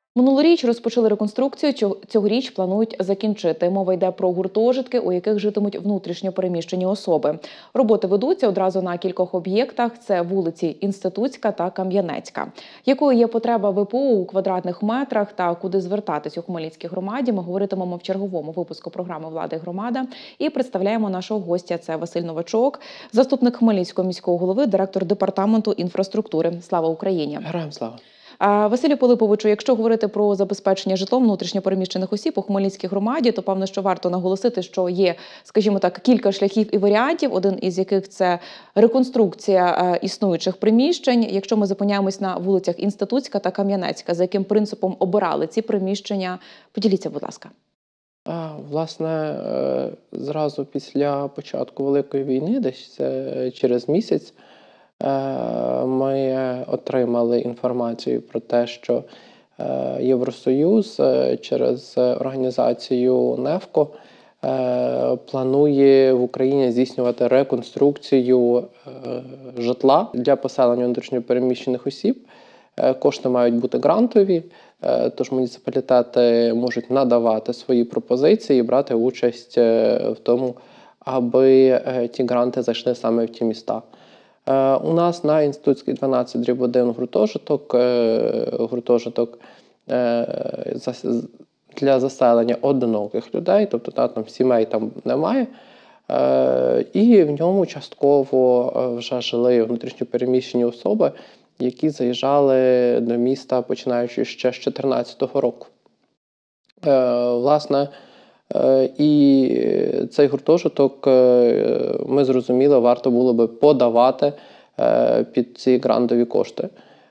Минулоріч розпочали реконструкцію, цьогоріч планують закінчити. Мова йде про гуртожитки, у яких житимуть внутрішньо переміщені особи. Роботи ведуться одразу на кількох об'єктах – це вулиці Інститутська та Кам'янецька. Якою є потреба ВПО у квадратних метрах та куди звертатись у Хмельницькій громаді, ми говоритимемо в черговому випуску програми «Влада і громада». І представляємо нашого гостя – це Василь Новачок, заступник Хмельницького міського голови, директор департаменту інфраструктури. Слава Україні! Героям слава! Василю Пилиповичу, якщо говорити про забезпечення житлом внутрішньо переміщених осіб у Хмельницькій громаді, то певно, що варто наголосити, що є, скажімо так, кілька шляхів і варіантів, один із яких – це реконструкція існуючих приміщень. Якщо ми зупиняємось на вулицях Інститутська та Кам'янецька, за яким принципом обирали ці приміщення? Поділіться, будь ласка. Власне, зразу після початку Великої війни, десь через місяць, ми отримали інформацію про те, що Євросоюз через організацію НЕФКО планує в Україні здійснювати реконструкцію житла для поселення внутрішньо переміщених осіб. Кошти мають бути грантові, тож муніципалітети можуть надавати свої пропозиції і брати участь в тому, аби ті гранти зайшли саме в ті міста. У нас на Інститутській 12/1 гуртожиток для заселення одиноких людей, тобто там сімей там немає. І в ньому частково вже жили внутрішньо переміщені особи, які заїжджали до міста, починаючи ще з 2014 року. Власне, і цей гуртожиток, ми зрозуміли, варто було би подавати під ці грантові кошти.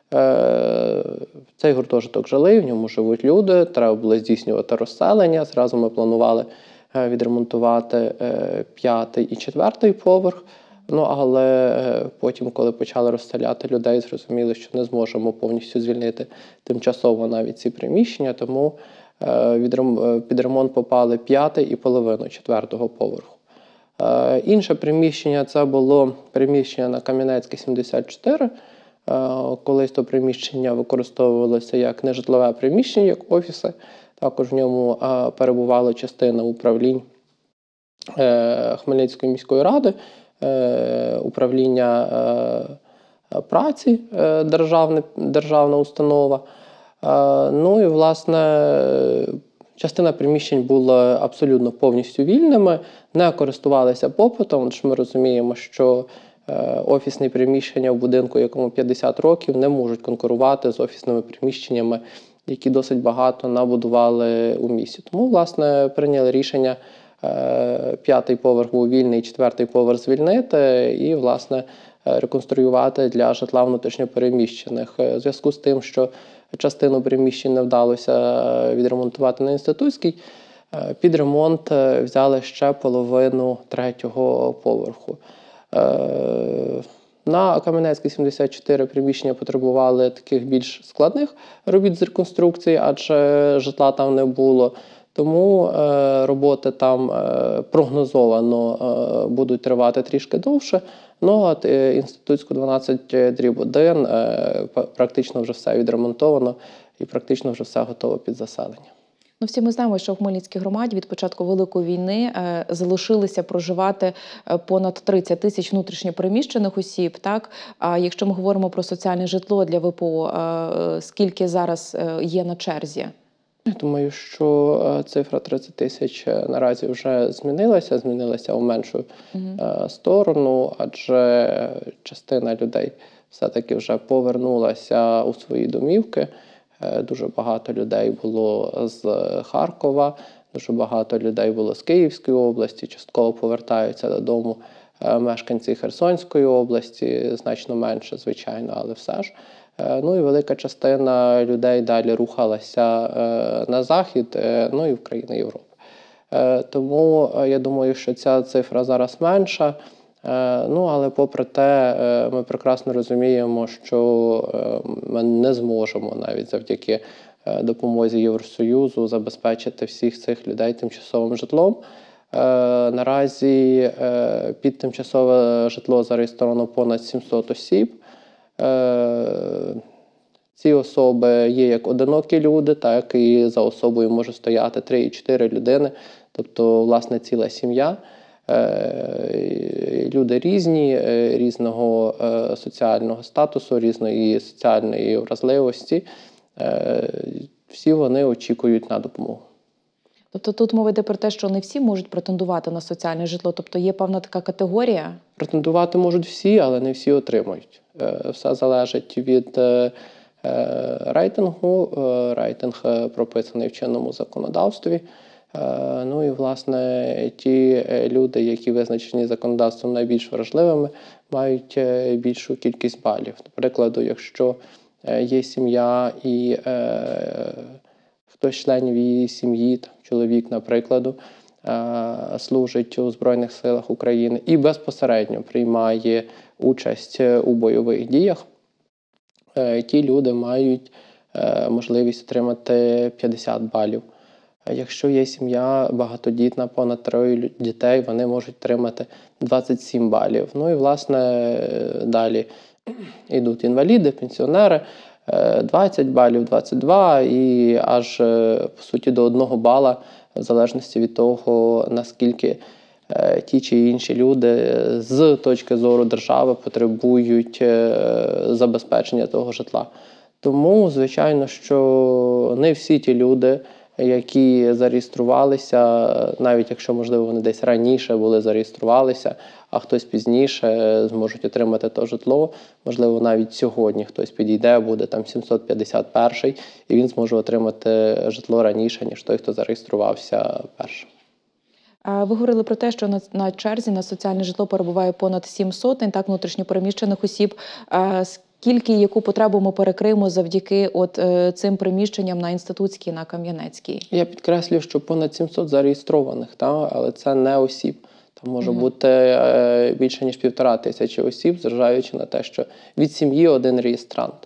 Цей гуртожиток жили, в ньому живуть люди, треба було здійснювати розселення. Зразу ми планували відремонтувати 5-й і 4-й поверх. Але потім, коли почали розселяти людей, зрозуміли, що не зможемо повністю звільнити тимчасово навіть ці приміщення, тому під ремонт попали 5-й і половину 4-го поверху. Інше приміщення – це було приміщення на Кам'янецькій, 74. Колись то приміщення використовувалося як нежитлове приміщення, як офіси. Також в ньому перебувала частина управлінь Хмельницької міської ради, управління праці, державна установа. І, власне, частина приміщень була абсолютно повністю вільними, не користувалися попитом, тому що ми розуміємо, що офісні приміщення в будинку, якому 50 років, не можуть конкурувати з офісними приміщеннями, які досить багато набудували у місті. Тому, власне, прийняли рішення 5-й поверх був вільний, 4-й поверх звільнити і, власне, реконструювати для житла внутрішньопереміщених. У зв'язку з тим, що частину приміщень не вдалося відремонтувати на Інститутській, під ремонт взяли ще половину 3-го поверху. На Кам'янецькій, 74 приміщення потребували таких більш складних робіт з реконструкції, адже житла там не було. Тому роботи там прогнозовано будуть тривати трішки довше. От Інститутську 12/1 практично вже все відремонтовано і практично вже все готово під заселення. Всі ми знаємо, що в Хмельницькій громаді від початку Великої війни залишилися проживати понад 30 тисяч внутрішньо переміщених осіб. Так? А якщо ми говоримо про соціальне житло для ВПО, скільки зараз є на черзі? Я думаю, що цифра 30 тисяч наразі вже змінилася у меншу сторону, адже частина людей все-таки вже повернулася у свої домівки. Дуже багато людей було з Харкова, дуже багато людей було з Київської області, частково повертаються додому мешканці Херсонської області, значно менше, звичайно, але все ж. І велика частина людей далі рухалася на захід, і в країни Європи. Тому я думаю, що ця цифра зараз менша. Але попри те, ми прекрасно розуміємо, що ми не зможемо навіть завдяки допомозі Євросоюзу забезпечити всіх цих людей тимчасовим житлом. Наразі під тимчасове житло зареєстровано понад 700 осіб. Ці особи є як одинокі люди, так і за особою може стояти 3 і 4 людини, тобто, власне, ціла сім'я. Люди різні, різного соціального статусу, різної соціальної вразливості. Всі вони очікують на допомогу. Тобто тут мова йде про те, що не всі можуть претендувати на соціальне житло, тобто є певна така категорія? Претендувати можуть всі, але не всі отримують. Все залежить від рейтингу. Рейтинг прописаний в чинному законодавстві. Ну і, власне, ті люди, які визначені законодавством найбільш вражливими, мають більшу кількість балів. До прикладу, якщо є сім'я і хтось з членів її сім'ї, там, чоловік, наприклад, служить у Збройних силах України і безпосередньо приймає участь у бойових діях, ті люди мають можливість отримати 50 балів. Якщо є сім'я багатодітна, понад 3 дітей, вони можуть отримати 27 балів. Ну і, власне, далі йдуть інваліди, пенсіонери, 20 балів, 22 і аж, по суті, до 1 бала, в залежності від того, наскільки ті чи інші люди з точки зору держави потребують забезпечення того житла. Тому, звичайно, що не всі ті люди, які зареєструвалися, навіть якщо, можливо, вони десь раніше були зареєструвалися, а хтось пізніше зможуть отримати то житло. Можливо, навіть сьогодні хтось підійде, буде там 751-й, і він зможе отримати житло раніше, ніж той, хто зареєструвався першим. Ви говорили про те, що на черзі на соціальне житло перебуває понад 7 сотень внутрішньопереміщених осіб. Скільки і яку потребу ми перекриємо завдяки цим приміщенням на Інститутській, на Кам'янецькій? Я підкреслюю, що понад 700 зареєстрованих, але це не осіб. Там може бути більше, ніж 1500 осіб, зважаючи на те, що від сім'ї один реєстрант.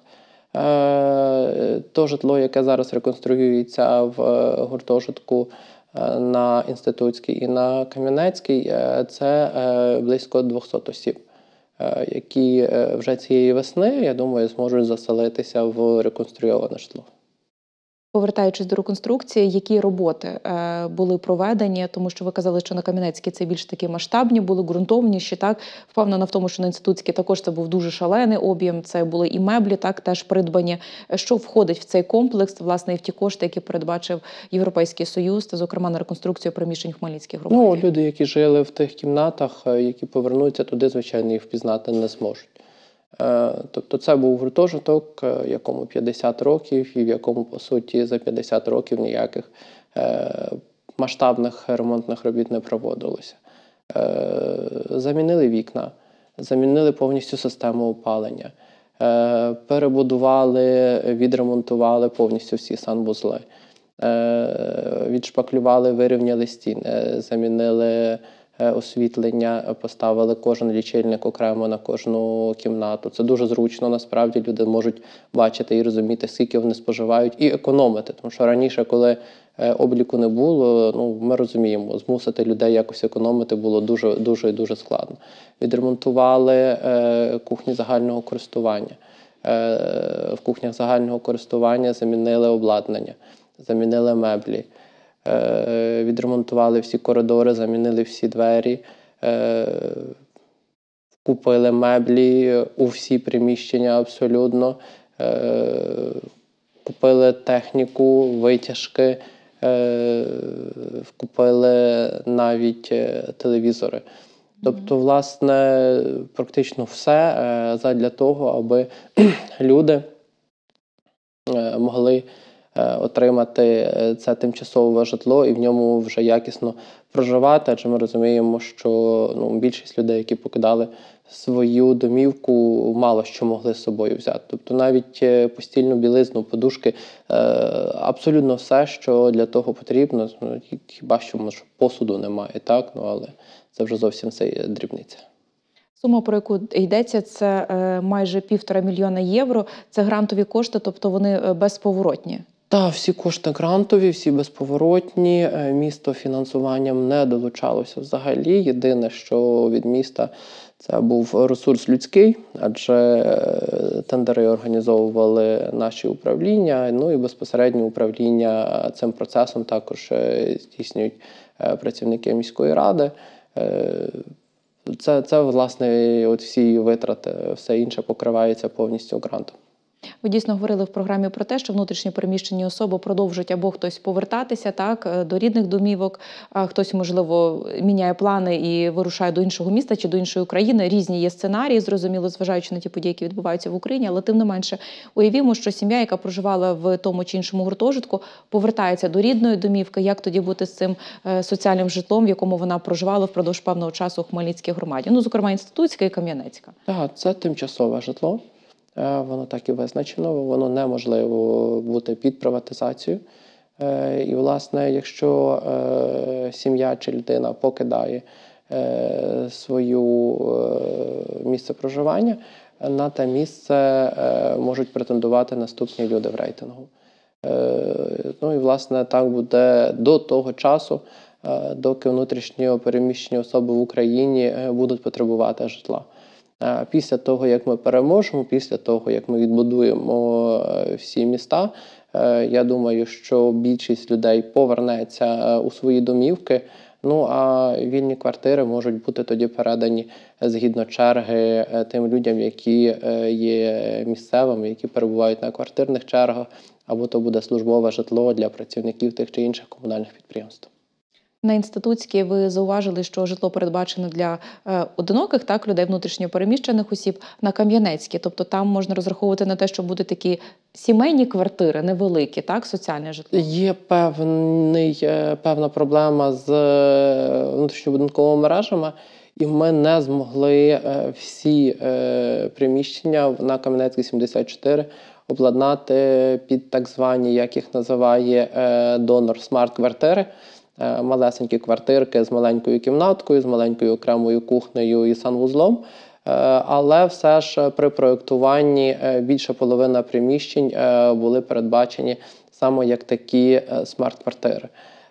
То житло, яке зараз реконструюється в гуртожитку на Інститутській і на Кам'янецькій, це близько 200 осіб, які вже цієї весни, я думаю, зможуть заселитися в реконструйоване житло. Повертаючись до реконструкції, які роботи були проведені, тому що ви казали, що на Кам'янецькій це більш такі масштабні, були ґрунтовніші, так? Впевнена в тому, що на Інститутській також це був дуже шалений об'єм, це були і меблі, так, теж придбані. Що входить в цей комплекс, власне, і в ті кошти, які передбачив Європейський Союз, та, зокрема, на реконструкцію приміщень в Хмельницькій громаді? Ну, люди, які жили в тих кімнатах, які повернуться туди, звичайно, їх впізнати не зможуть. Тобто це був гуртожиток, якому 50 років, і в якому, по суті, за 50 років ніяких масштабних ремонтних робіт не проводилося. Замінили вікна, замінили повністю систему опалення, перебудували, відремонтували повністю всі санвузли, відшпаклювали, вирівняли стіни, замінили освітлення, поставили кожен лічильник окремо на кожну кімнату. Це дуже зручно, насправді люди можуть бачити і розуміти, скільки вони споживають, і економити. Тому що раніше, коли обліку не було, ми розуміємо, змусити людей якось економити було дуже складно. Відремонтували кухні загального користування. В кухнях загального користування замінили обладнання, замінили меблі. Відремонтували всі коридори, замінили всі двері, купили меблі у всі приміщення абсолютно, купили техніку, витяжки, купили навіть телевізори. Тобто, власне, практично все задля того, аби люди могли отримати це тимчасове житло і в ньому вже якісно проживати, адже ми розуміємо, що більшість людей, які покидали свою домівку, мало що могли з собою взяти. Тобто навіть постільну білизну, подушки, абсолютно все, що для того потрібно, хіба що, може, посуду немає, так? Але це вже зовсім дрібниця. Сума, про яку йдеться, це майже 1,5 мільйона євро. Це грантові кошти, тобто вони безповоротні. Та всі кошти грантові, всі безповоротні. Місто фінансуванням не долучалося взагалі. Єдине, що від міста це був ресурс людський, адже тендери організовували наші управління, ну і безпосередньо управління цим процесом також здійснюють працівники міської ради. Це власне, от всі витрати, все інше покривається повністю грантом. Ви дійсно говорили в програмі про те, що внутрішньо переміщені особи продовжують або хтось повертатися до рідних домівок, а хтось, можливо, міняє плани і вирушає до іншого міста чи до іншої країни. Різні є сценарії, зрозуміло, зважаючи на ті події, які відбуваються в Україні, але тим не менше уявімо, що сім'я, яка проживала в тому чи іншому гуртожитку, повертається до рідної домівки. Як тоді бути з цим соціальним житлом, в якому вона проживала впродовж певного часу у Хмельницькій громаді? Ну, зокрема, Інститутська і Кам'янецька. Так, це тимчасове житло. Воно так і визначено, воно неможливо бути під приватизацію. І, власне, якщо сім'я чи людина покидає своє місце проживання, на те місце можуть претендувати наступні люди в рейтингу. Ну і, власне, так буде до того часу, доки внутрішньо переміщені особи в Україні будуть потребувати житла. Після того, як ми переможемо, після того, як ми відбудуємо всі міста, я думаю, що більшість людей повернеться у свої домівки, ну а вільні квартири можуть бути тоді передані згідно черги тим людям, які є місцевими, які перебувають на квартирних чергах, або то буде службове житло для працівників тих чи інших комунальних підприємств. На Інститутській ви зауважили, що житло передбачено для одиноких, так, людей внутрішньо переміщених осіб, на Кам'янецькій. Тобто там можна розраховувати на те, що будуть такі сімейні квартири, невеликі, так, соціальне житло? Є певна проблема з внутрішньобудинковими мережами, і ми не змогли всі приміщення на Кам'янецькій 74 обладнати під так звані, як їх називає донор, смарт-квартири. Малесенькі квартирки з маленькою кімнаткою, з маленькою окремою кухнею і санвузлом. Але все ж при проєктуванні більше половина приміщень були передбачені саме як такі смарт-квартири.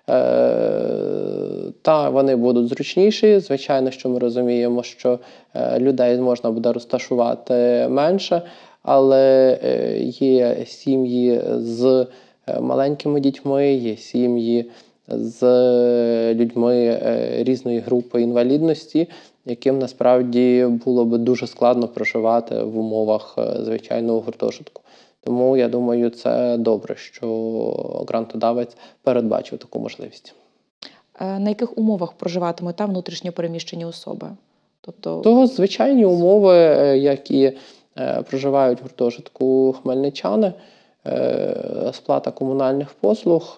Та вони будуть зручніші. Звичайно, що ми розуміємо, що людей можна буде розташувати менше, але є сім'ї з маленькими дітьми, є сім'ї з людьми різної групи інвалідності, яким насправді було б дуже складно проживати в умовах звичайного гуртожитку. Тому, я думаю, це добре, що грантодавець передбачив таку можливість. На яких умовах проживатимуть там внутрішньо переміщені особи? То звичайні умови, які проживають в гуртожитку хмельничани, сплата комунальних послуг,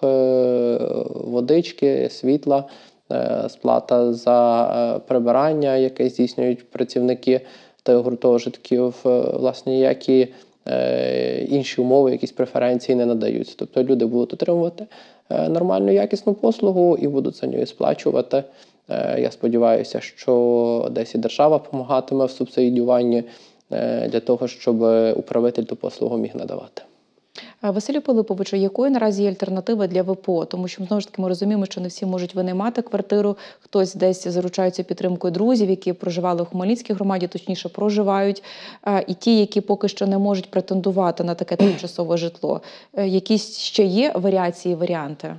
водички, світла, сплата за прибирання, яке здійснюють працівники тих гуртожитків, власне, ніякі інші умови, якісь преференції не надаються. Тобто люди будуть отримувати нормальну якісну послугу і будуть за нею сплачувати. Я сподіваюся, що десь і держава допомагатиме в субсидіюванні для того, щоб управитель ту послугу міг надавати. Василю Пилиповичу, якою наразі є альтернатива для ВПО? Тому що, знову ж таки, ми розуміємо, що не всі можуть винаймати квартиру, хтось десь заручається підтримкою друзів, які проживали у Хмельницькій громаді, точніше проживають, і ті, які поки що не можуть претендувати на таке тимчасове житло. Якісь ще є варіації, варіанти?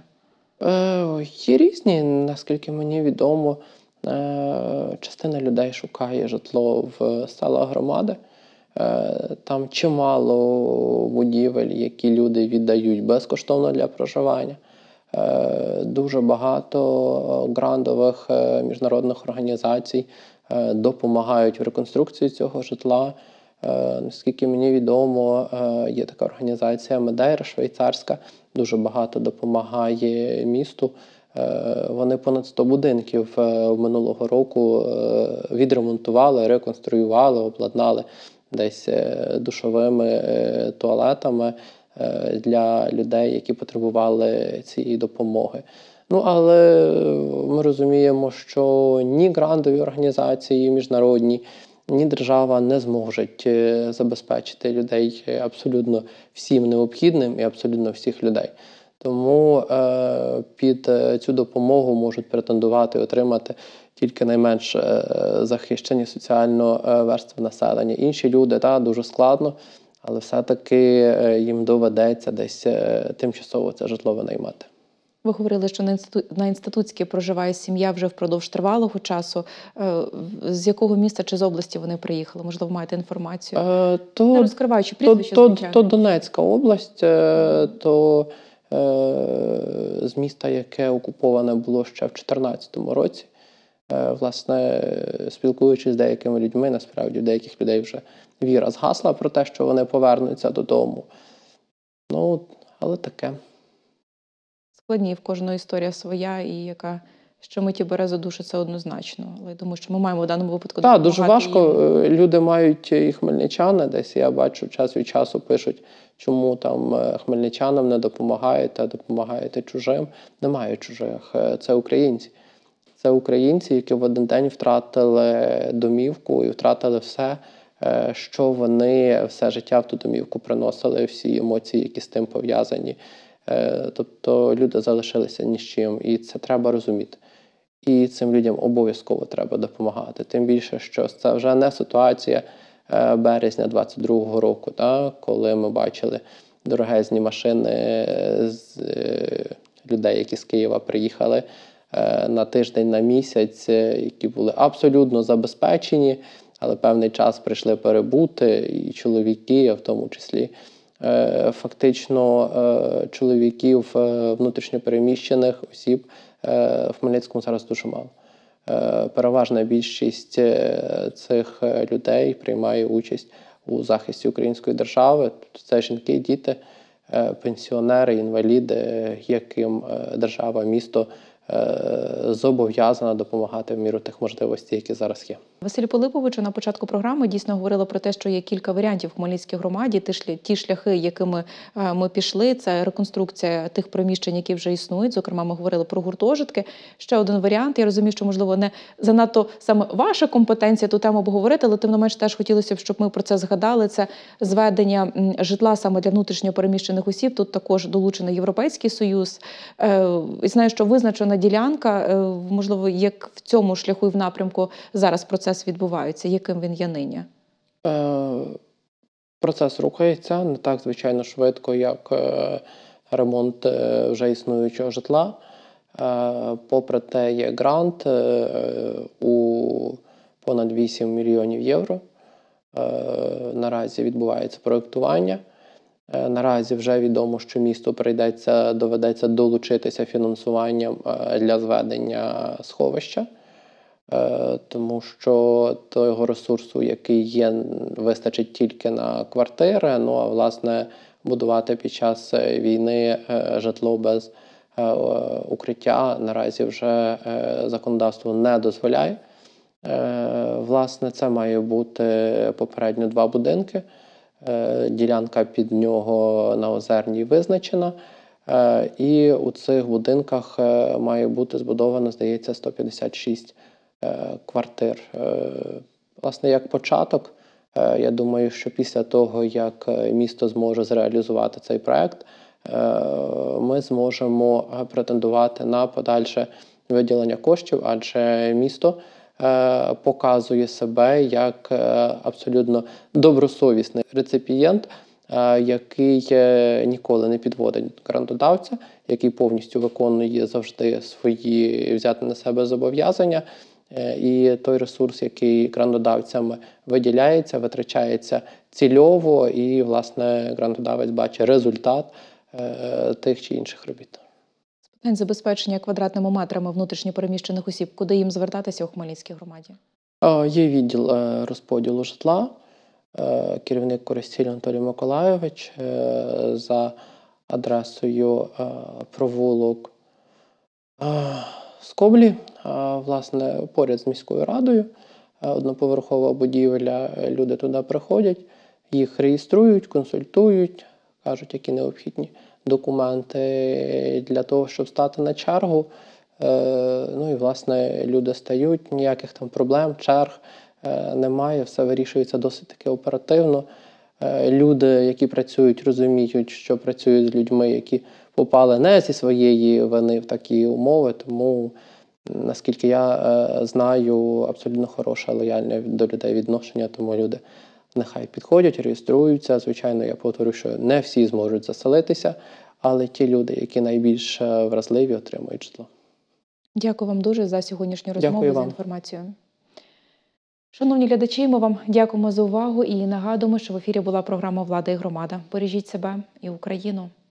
Є різні, наскільки мені відомо. Частина людей шукає житло в селах громади. Там чимало будівель, які люди віддають безкоштовно для проживання. Дуже багато грантових міжнародних організацій допомагають в реконструкції цього житла. Наскільки мені відомо, є така організація Медейра швейцарська, дуже багато допомагає місту. Вони понад 100 будинків минулого року відремонтували, реконструювали, обладнали десь душовими туалетами для людей, які потребували цієї допомоги. Ну, але ми розуміємо, що ні грантові організації міжнародні, ні держава не зможуть забезпечити людей абсолютно всім необхідним і абсолютно всіх людей. Тому під цю допомогу можуть претендувати, отримати тільки найменш захищені соціально верстви населення. Інші люди, дуже складно, але все-таки їм доведеться десь тимчасово це житло винаймати. Ви говорили, що на інститутській проживає сім'я вже впродовж тривалого часу. З якого міста чи з області вони приїхали? Можливо, маєте інформацію? Не розкриваючи прізвище, звичайно. То Донецька область, то з міста, яке окуповане було ще в 2014 році. Власне, спілкуючись з деякими людьми, насправді, у деяких людей вже віра згасла про те, що вони повернуться додому. Але таке. Складні, в кожної історія своя, і яка щомиті бере за душу, це однозначно. Але я думаю, що ми маємо в даному випадку допомагати. Так, дуже важко. Люди мають, і хмельничани, десь я бачу, час від часу пишуть, чому там хмельничанам не допомагаєте, а допомагаєте чужим. Немає чужих, це українці. Це українці, які в один день втратили домівку і втратили все, що вони все життя в ту домівку приносили, всі емоції, які з тим пов'язані. Тобто люди залишилися ні з чим, і це треба розуміти. І цим людям обов'язково треба допомагати. Тим більше, що це вже не ситуація березня 22-го року, коли ми бачили дорогезні машини з людей, які з Києва приїхали на тиждень, на місяць, які були абсолютно забезпечені, але певний час прийшли перебути, і чоловіки, в тому числі. Фактично чоловіків внутрішньопереміщених осіб в Хмельницькому зараз дуже мало. Переважна більшість цих людей приймає участь у захисті української держави. Це жінки, діти, пенсіонери, інваліди, яким держава, місто зобов'язана допомагати в міру тих можливостей, які зараз є. Василю Пилиповичу, на початку програми дійсно говорили про те, що є кілька варіантів в Хмельницькій громаді. Ті шляхи, якими ми пішли, це реконструкція тих приміщень, які вже існують. Зокрема, ми говорили про гуртожитки. Ще один варіант. Я розумію, що, можливо, не занадто саме ваша компетенція ту тему обговорити, але тим не менш теж хотілося б, щоб ми про це згадали. Це зведення житла саме для внутрішньо переміщених осіб. Тут також долучений Європейський Союз. І знаю, що визначена ділянка, можливо, як в цьому шляху і в напрямку зараз процес відбувається, яким він є нині? Процес рухається не так, звичайно, швидко, як ремонт вже існуючого житла. Попри те, є грант у понад 8 мільйонів євро. Наразі відбувається проєктування. Наразі вже відомо, що місту доведеться долучитися фінансуванням для зведення сховища. Тому що того ресурсу, який є, вистачить тільки на квартири, а власне будувати під час війни житло без укриття наразі вже законодавство не дозволяє. Власне, це має бути попередньо 2 будинки. Ділянка під нього на Озерній визначена. І у цих будинках має бути збудовано, здається, 156 квартир. Власне, як початок, я думаю, що після того, як місто зможе зреалізувати цей проект, ми зможемо претендувати на подальше виділення коштів, адже місто показує себе як абсолютно добросовісний реципієнт, який ніколи не підводить грантодавця, який повністю виконує завжди свої взяти на себе зобов'язання. І той ресурс, який грантодавцями виділяється, витрачається цільово, і, власне, грантодавець бачить результат тих чи інших робіт. З питань забезпечення квадратними метрами внутрішньопереміщених осіб, куди їм звертатися у Хмельницькій громаді? Є відділ розподілу житла, керівник Коростіль Анатолій Миколайович за адресою провулок Скоблі, власне, поряд з міською радою, одноповерхова будівля, люди туди приходять, їх реєструють, консультують, кажуть, які необхідні документи для того, щоб стати на чергу. І, власне, люди стають, ніяких там проблем, черг немає, все вирішується досить таки оперативно. Люди, які працюють, розуміють, що працюють з людьми, які попали не зі своєї вини в такі умови, тому, наскільки я знаю, абсолютно хороше, лояльне до людей відношення, тому люди нехай підходять, реєструються. Звичайно, я повторю, що не всі зможуть заселитися, але ті люди, які найбільш вразливі, отримують житло. Дякую вам дуже за сьогоднішню Дякую розмову, за вам. інформацію. Шановні глядачі, ми вам дякуємо за увагу і нагадуємо, що в ефірі була програма «Влада і громада». Бережіть себе і Україну.